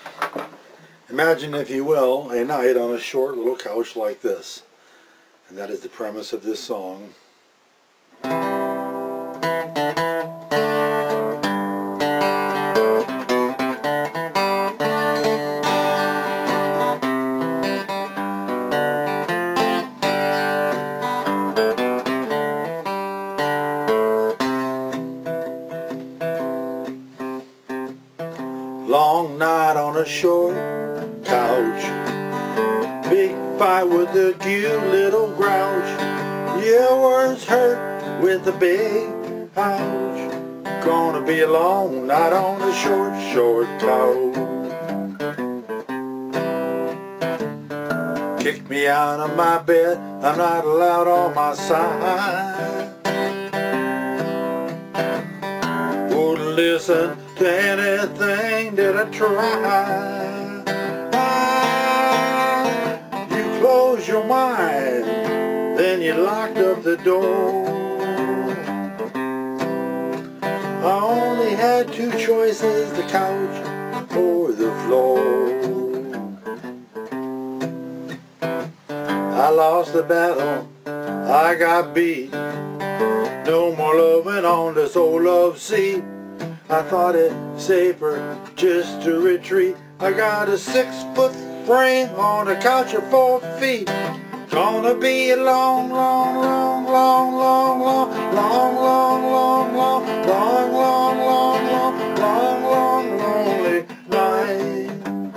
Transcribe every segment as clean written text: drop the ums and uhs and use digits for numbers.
Imagine, if you will, a night on a short little couch like this. And that is the premise of this song. Long night on a short couch, big fight with a cute little grouch. Your words hurt with a big ouch. Gonna be a long night on a short couch. Kicked me out of my bed, I'm not allowed on my side. Wouldn't listen to anything that I tried. You closed your mind, then you locked up the door. I only had two choices, the couch or the floor. I lost the battle, I got beat. No more loving on this old love seat. I thought it safer just to retreat. I got a 6-foot frame on a couch of 4 feet. Gonna be a long lonely night.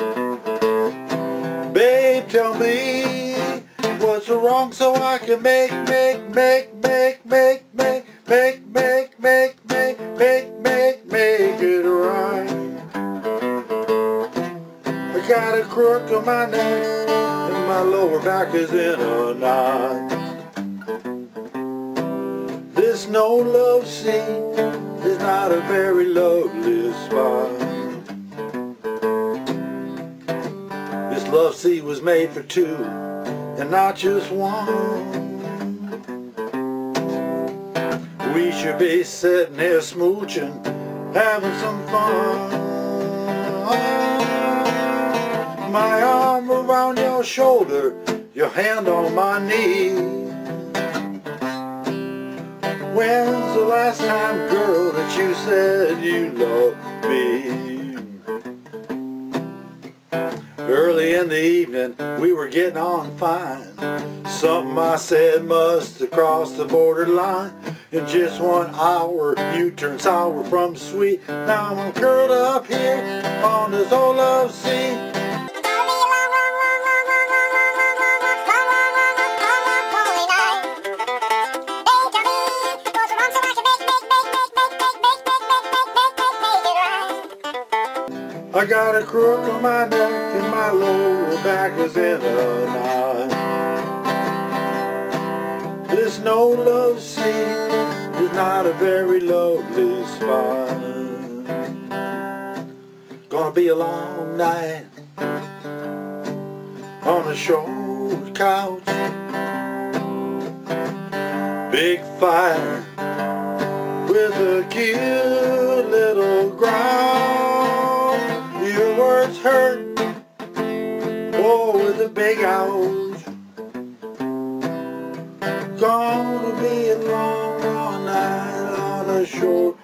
Babe, tell me what's wrong so I can make it right. I got a crook on my neck and my lower back is in a knot. This no love scene is not a very lovely spot. This love seat was made for two and not just one. We should be sitting here smooching, having some fun. My arm around your shoulder, your hand on my knee. When's the last time, girl, that you said you loved me? Early in the evening, we were getting on fine. Something I said must have crossed the borderline. In just 1 hour, you turned sour from sweet. Now I'm curled up here on this old love seat. I got a crook on my neck and my lower back is in a knot. This no love seat is not a very lovely spot. Gonna be a long night on a short couch. Big fire with a cute little ground. Your words hurt, oh, with a big ouch. Gonna be a long night on a short